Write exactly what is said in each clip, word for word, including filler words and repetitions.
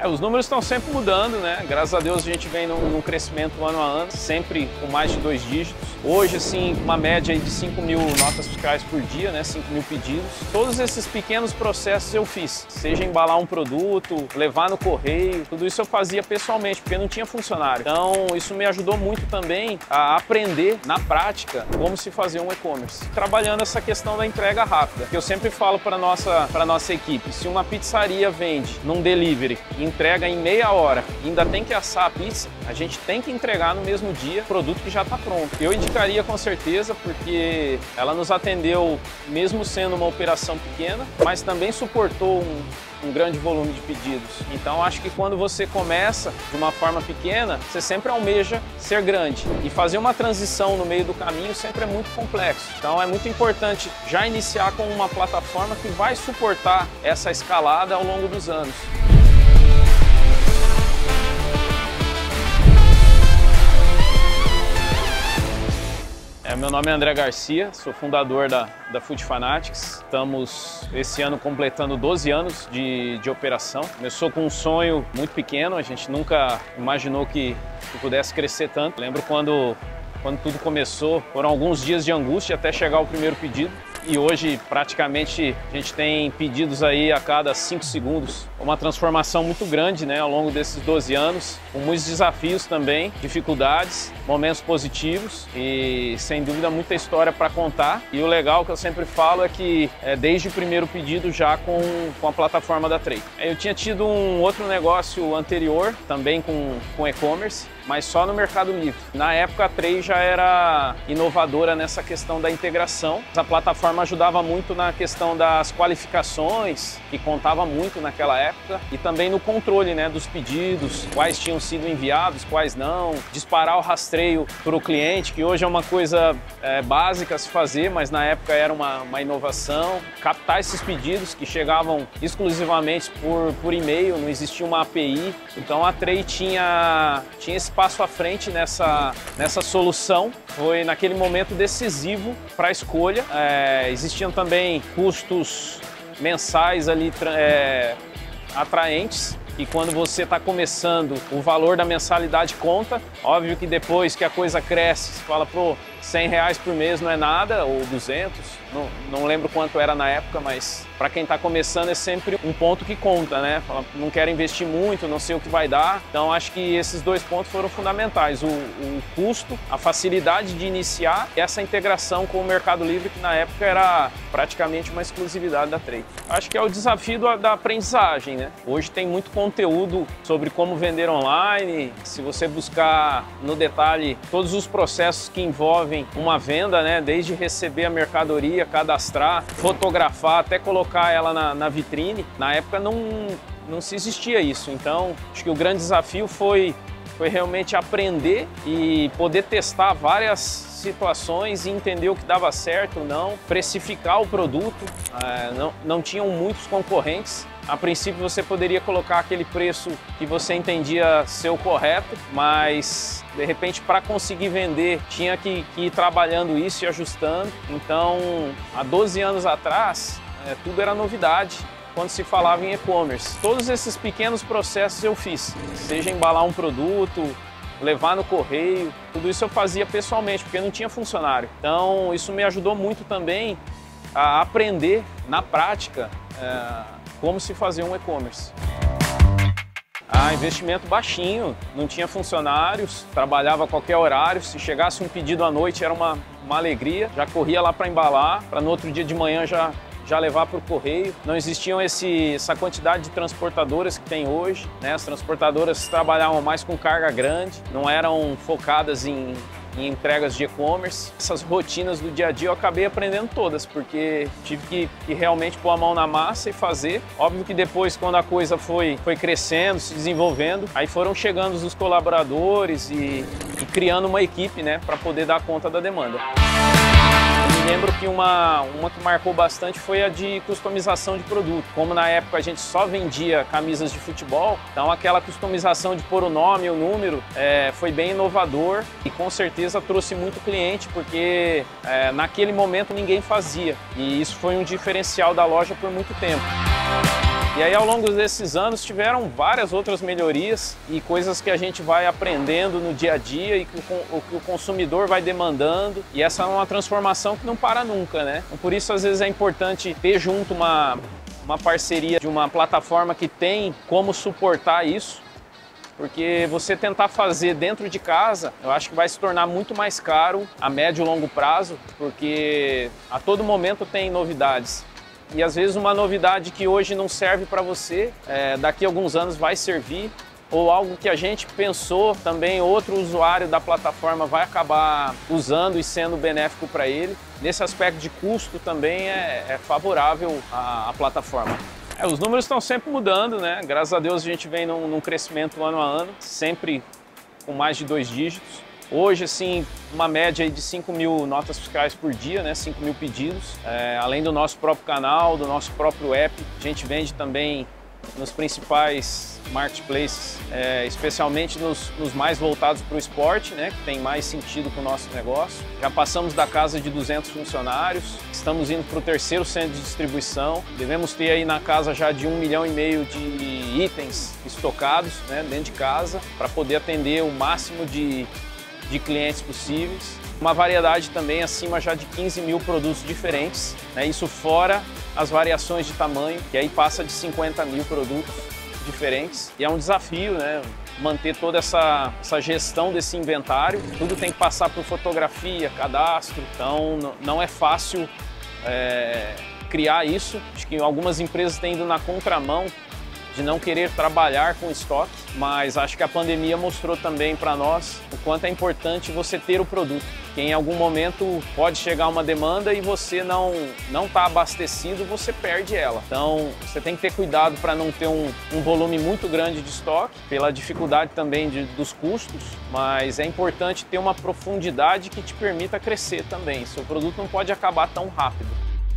É, os números estão sempre mudando, né? Graças a Deus a gente vem num, num crescimento ano a ano, sempre com mais de dois dígitos. Hoje, assim, uma média aí de cinco mil notas fiscais por dia, né? cinco mil pedidos. Todos esses pequenos processos eu fiz, seja embalar um produto, levar no correio, tudo isso eu fazia pessoalmente, porque não tinha funcionário. Então, isso me ajudou muito também a aprender na prática como se fazer um e-commerce. Trabalhando essa questão da entrega rápida, que eu sempre falo para nossa para nossa equipe, se uma pizzaria vende num delivery e entrega em meia hora e ainda tem que assar a pizza, a gente tem que entregar no mesmo dia o produto que já está pronto. Eu indicaria com certeza, porque ela nos atendeu mesmo sendo uma operação pequena, mas também suportou um um grande volume de pedidos. Então acho que quando você começa de uma forma pequena, você sempre almeja ser grande. E fazer uma transição no meio do caminho sempre é muito complexo. Então é muito importante já iniciar com uma plataforma que vai suportar essa escalada ao longo dos anos. É, meu nome é André Garcia, sou fundador da, da Food Fanatics. Estamos esse ano completando doze anos de, de operação. Começou com um sonho muito pequeno, a gente nunca imaginou que, que pudesse crescer tanto. Lembro quando, quando tudo começou, foram alguns dias de angústia até chegar o primeiro pedido. E hoje praticamente a gente tem pedidos aí a cada cinco segundos. Uma transformação muito grande, né, ao longo desses doze anos, com muitos desafios também, dificuldades, momentos positivos e sem dúvida muita história para contar. E o legal que eu sempre falo é que é desde o primeiro pedido já com, com a plataforma da Tray. Eu tinha tido um outro negócio anterior, também com, com e-commerce, mas só no Mercado Livre. Na época a Tray já era inovadora nessa questão da integração. A plataforma ajudava muito na questão das qualificações, que contava muito naquela época, e também no controle, né, dos pedidos, quais tinham sido enviados, quais não, disparar o rastreio para o cliente, que hoje é uma coisa é, básica a se fazer, mas na época era uma, uma inovação. Captar esses pedidos que chegavam exclusivamente por, por e-mail, não existia uma A P I, então a Tray tinha, tinha esse passo à frente nessa, nessa solução. Foi naquele momento decisivo para a escolha. É, existiam também custos mensais ali é, atraentes, e quando você está começando, o valor da mensalidade conta. Óbvio que depois que a coisa cresce, você fala, pô, cem reais por mês não é nada, ou duzentos, não, não lembro quanto era na época, mas para quem está começando é sempre um ponto que conta, né? Fala, não quero investir muito, não sei o que vai dar. Então acho que esses dois pontos foram fundamentais, o, o custo, a facilidade de iniciar e essa integração com o Mercado Livre, que na época era praticamente uma exclusividade da Tray. Acho que é o desafio da, da aprendizagem, né? Hoje tem muito conteúdo sobre como vender online. Se você buscar no detalhe todos os processos que envolvem uma venda, né? Desde receber a mercadoria, cadastrar, fotografar, até colocar ela na, na vitrine. Na época não, não se existia isso. Então, acho que o grande desafio foi, foi realmente aprender e poder testar várias situações e entender o que dava certo ou não, precificar o produto. É, não, não tinham muitos concorrentes. A princípio você poderia colocar aquele preço que você entendia ser o correto, mas de repente para conseguir vender tinha que, que ir trabalhando isso e ajustando. Então, há doze anos atrás, é, tudo era novidade quando se falava em e-commerce. Todos esses pequenos processos eu fiz, seja embalar um produto, levar no correio, tudo isso eu fazia pessoalmente, porque não tinha funcionário. Então, isso me ajudou muito também a aprender na prática é, como se fazer um e-commerce. Ah, investimento baixinho, não tinha funcionários, trabalhava a qualquer horário. Se chegasse um pedido à noite era uma, uma alegria, já corria lá para embalar, para no outro dia de manhã já, já levar para o correio. Não existiam esse, essa quantidade de transportadoras que tem hoje, né? As transportadoras trabalhavam mais com carga grande, não eram focadas em em entregas de e-commerce. Essas rotinas do dia a dia eu acabei aprendendo todas, porque tive que, que realmente pôr a mão na massa e fazer. Óbvio que depois, quando a coisa foi, foi crescendo, se desenvolvendo, aí foram chegando os colaboradores e, e criando uma equipe, né, para poder dar conta da demanda. Eu me lembro que uma, uma que marcou bastante foi a de customização de produto. Como na época a gente só vendia camisas de futebol, então aquela customização de pôr o nome e o número é, foi bem inovador e com certeza trouxe muito cliente, porque é, naquele momento ninguém fazia. E isso foi um diferencial da loja por muito tempo. E aí, ao longo desses anos, tiveram várias outras melhorias e coisas que a gente vai aprendendo no dia a dia e que o, o que o consumidor vai demandando. E essa é uma transformação que não para nunca, né? Então, por isso, às vezes, é importante ter junto uma, uma parceria de uma plataforma que tem como suportar isso. Porque você tentar fazer dentro de casa, eu acho que vai se tornar muito mais caro a médio e longo prazo, porque a todo momento tem novidades. E às vezes uma novidade que hoje não serve para você, é, daqui a alguns anos vai servir, ou algo que a gente pensou também, outro usuário da plataforma vai acabar usando e sendo benéfico para ele. Nesse aspecto de custo também é, é favorável à, à plataforma. É, os números estão sempre mudando, né? Graças a Deus a gente vem num, num crescimento ano a ano, sempre com mais de dois dígitos. Hoje, assim, uma média aí de cinco mil notas fiscais por dia, né? cinco mil pedidos. É, além do nosso próprio canal, do nosso próprio app, a gente vende também nos principais marketplaces, é, especialmente nos, nos mais voltados para o esporte, né? Que tem mais sentido com o nosso negócio. Já passamos da casa de duzentos funcionários, estamos indo para o terceiro centro de distribuição. Devemos ter aí na casa já de um milhão e meio de itens estocados, né? Dentro de casa, para poder atender o máximo de de clientes possíveis. Uma variedade também acima já de quinze mil produtos diferentes, né? Isso fora as variações de tamanho, que aí passa de cinquenta mil produtos diferentes. E é um desafio, né? Manter toda essa, essa gestão desse inventário. Tudo tem que passar por fotografia, cadastro, então não é fácil é, criar isso. Acho que algumas empresas têm ido na contramão de não querer trabalhar com estoque, mas acho que a pandemia mostrou também para nós o quanto é importante você ter o produto, que em algum momento pode chegar uma demanda e você não não está abastecido, você perde ela. Então você tem que ter cuidado para não ter um, um volume muito grande de estoque, pela dificuldade também de, dos custos, mas é importante ter uma profundidade que te permita crescer também. Seu produto não pode acabar tão rápido.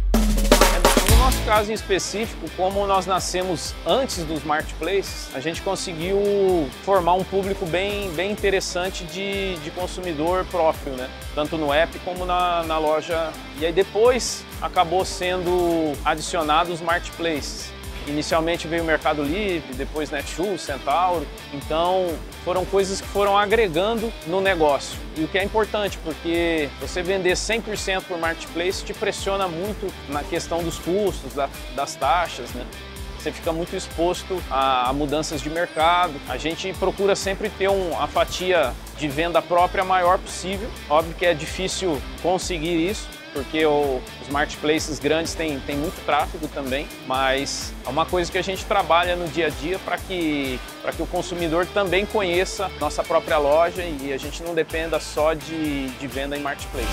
No nosso caso em específico, como nós nascemos antes dos marketplaces, a gente conseguiu formar um público bem, bem interessante de, de consumidor próprio, né? Tanto no app como na, na loja. E aí depois acabou sendo adicionado os marketplaces. Inicialmente veio o Mercado Livre, depois Netshoes, Centauro. Então foram coisas que foram agregando no negócio. E o que é importante, porque você vender cem por cento por marketplace te pressiona muito na questão dos custos, da, das taxas, né? Você fica muito exposto a, a mudanças de mercado. A gente procura sempre ter um, a fatia de venda própria maior possível. Óbvio que é difícil conseguir isso, porque o, os marketplaces grandes têm, têm muito tráfego também, mas é uma coisa que a gente trabalha no dia a dia para que, para que o consumidor também conheça nossa própria loja e a gente não dependa só de, de venda em marketplace.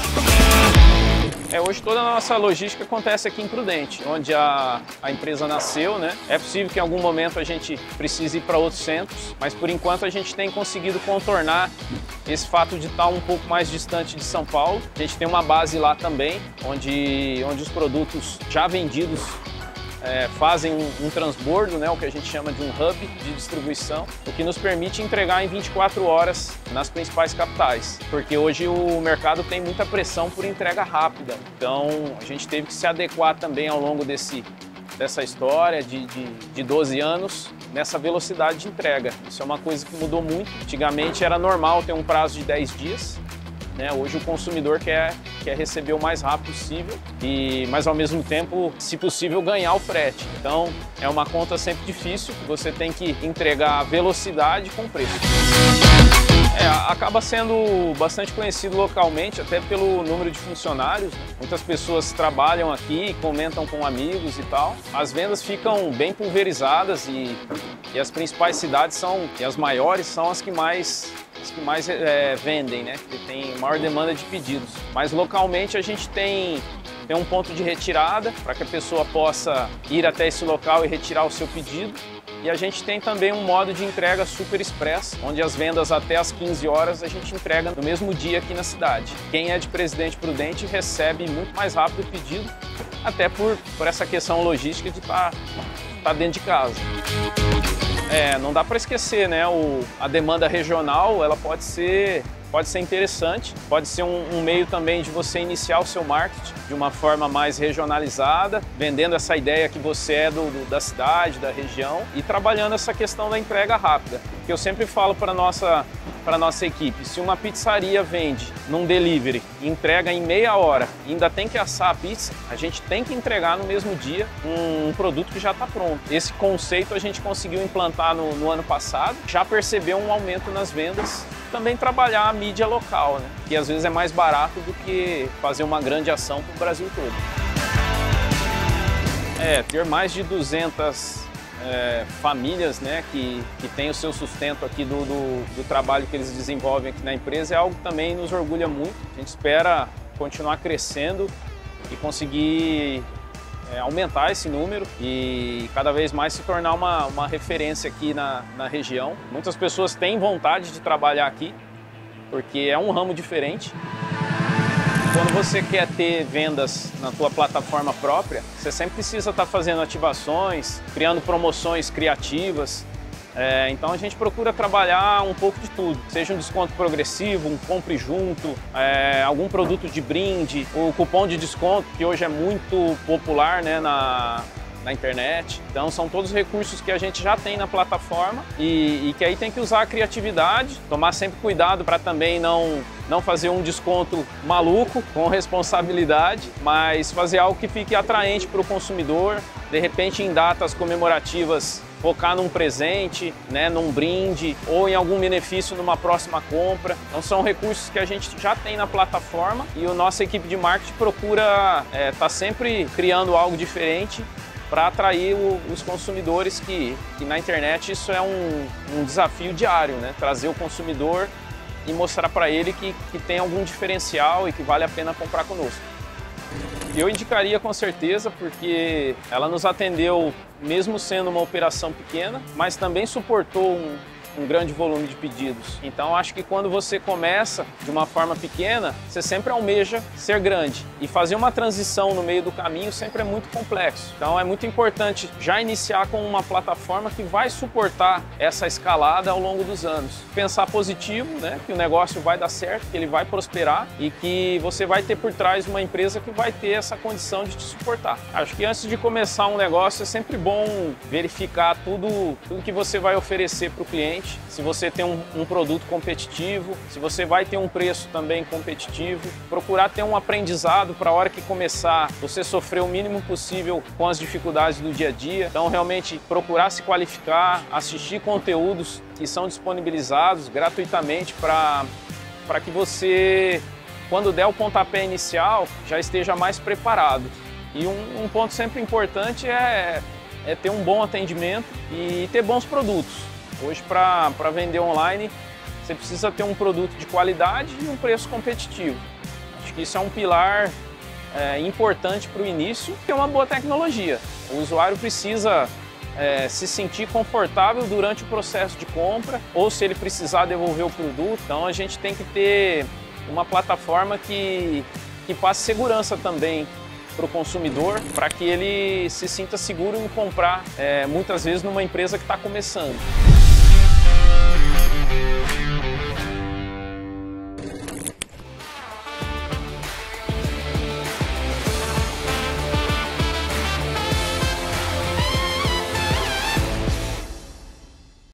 É, hoje toda a nossa logística acontece aqui em Prudente, onde a, a empresa nasceu, né? É possível que em algum momento a gente precise ir para outros centros, mas por enquanto a gente tem conseguido contornar esse fato de estar um pouco mais distante de São Paulo. A gente tem uma base lá também, onde, onde os produtos já vendidos É, fazem um, um transbordo, né, o que a gente chama de um hub de distribuição, o que nos permite entregar em vinte e quatro horas nas principais capitais, porque hoje o mercado tem muita pressão por entrega rápida, então a gente teve que se adequar também ao longo desse, dessa história de, de, de doze anos nessa velocidade de entrega. Isso é uma coisa que mudou muito. Antigamente era normal ter um prazo de dez dias, né? Hoje o consumidor quer, quer receber o mais rápido possível, e, mas ao mesmo tempo, se possível, ganhar o frete. Então é uma conta sempre difícil, você tem que entregar a velocidade com preço. É, acaba sendo bastante conhecido localmente, até pelo número de funcionários. Muitas pessoas trabalham aqui, comentam com amigos e tal. As vendas ficam bem pulverizadas e, e as principais cidades são, e as maiores são as que mais as que mais é, vendem, né? Que tem maior demanda de pedidos. Mas localmente a gente tem, tem um ponto de retirada para que a pessoa possa ir até esse local e retirar o seu pedido. E a gente tem também um modo de entrega super express, onde as vendas até as quinze horas a gente entrega no mesmo dia aqui na cidade. Quem é de Presidente Prudente recebe muito mais rápido o pedido, até por, por essa questão logística de estar tá dentro de casa. É, não dá para esquecer, né? O, a demanda regional ela pode ser pode ser interessante, pode ser um, um meio também de você iniciar o seu marketing de uma forma mais regionalizada, vendendo essa ideia que você é do, do, da cidade, da região e trabalhando essa questão da entrega rápida. Que eu sempre falo para a nossa, para nossa equipe, se uma pizzaria vende num delivery e entrega em meia hora e ainda tem que assar a pizza, a gente tem que entregar no mesmo dia um, um produto que já está pronto. Esse conceito a gente conseguiu implantar no, no ano passado, já percebeu um aumento nas vendas. Também trabalhar a mídia local, né? Que às vezes é mais barato do que fazer uma grande ação para o Brasil todo. É, ter mais de duzentas é, famílias, né, que, que têm o seu sustento aqui do, do, do trabalho que eles desenvolvem aqui na empresa é algo que também nos orgulha muito. A gente espera continuar crescendo e conseguir É, aumentar esse número e cada vez mais se tornar uma, uma referência aqui na, na região. Muitas pessoas têm vontade de trabalhar aqui, porque é um ramo diferente. Quando você quer ter vendas na tua plataforma própria, você sempre precisa estar fazendo ativações, criando promoções criativas. É, então a gente procura trabalhar um pouco de tudo, seja um desconto progressivo, um compre junto, é, algum produto de brinde, o cupom de desconto, que hoje é muito popular, né, na, na internet. Então são todos recursos que a gente já tem na plataforma e, e que aí tem que usar a criatividade, tomar sempre cuidado para também não, não fazer um desconto maluco, com responsabilidade, mas fazer algo que fique atraente para o consumidor, de repente em datas comemorativas, focar num presente, né, num brinde ou em algum benefício numa próxima compra. Então são recursos que a gente já tem na plataforma e a nossa equipe de marketing procura estar é, tá sempre criando algo diferente para atrair o, os consumidores que, que na internet isso é um, um desafio diário, né? Trazer o consumidor e mostrar para ele que, que tem algum diferencial e que vale a pena comprar conosco. Eu indicaria com certeza porque ela nos atendeu mesmo sendo uma operação pequena, mas também suportou um, um grande volume de pedidos. Então acho que quando você começa de uma forma pequena, você sempre almeja ser grande. E fazer uma transição no meio do caminho sempre é muito complexo. Então é muito importante já iniciar com uma plataforma que vai suportar essa escalada ao longo dos anos. Pensar positivo, né, que o negócio vai dar certo, que ele vai prosperar e que você vai ter por trás uma empresa que vai ter essa condição de te suportar. Acho que antes de começar um negócio é sempre bom verificar tudo, tudo que você vai oferecer para o cliente. Se você tem um, um produto competitivo, se você vai ter um preço também competitivo, procurar ter um aprendizado para a hora que começar você sofrer o mínimo possível com as dificuldades do dia a dia. Então realmente procurar se qualificar, assistir conteúdos que são disponibilizados gratuitamente para para que você, quando der o pontapé inicial, já esteja mais preparado. E um, um ponto sempre importante é, é ter um bom atendimento e ter bons produtos. Hoje, para vender online, você precisa ter um produto de qualidade e um preço competitivo. Acho que isso é um pilar é, importante para o início, e uma boa tecnologia. O usuário precisa é, se sentir confortável durante o processo de compra, ou se ele precisar devolver o produto. Então a gente tem que ter uma plataforma que, que passe segurança também para o consumidor, para que ele se sinta seguro em comprar, é, muitas vezes numa empresa que está começando.